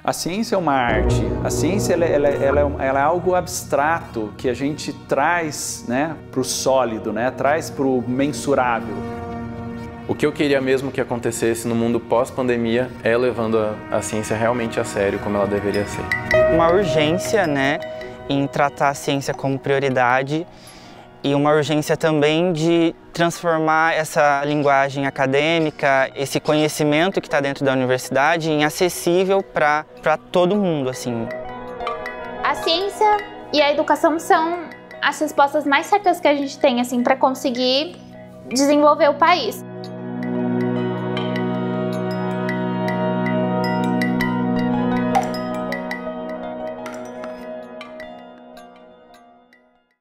A ciência é uma arte, a ciência ela é algo abstrato que a gente traz, né, para o sólido, né, traz para o mensurável. O que eu queria mesmo que acontecesse no mundo pós-pandemia é levando a ciência realmente a sério, como ela deveria ser. Uma urgência, né, em tratar a ciência como prioridade e uma urgência também de transformar essa linguagem acadêmica, esse conhecimento que está dentro da universidade, em acessível para todo mundo, assim. A ciência e a educação são as respostas mais certas que a gente tem, assim, para conseguir desenvolver o país.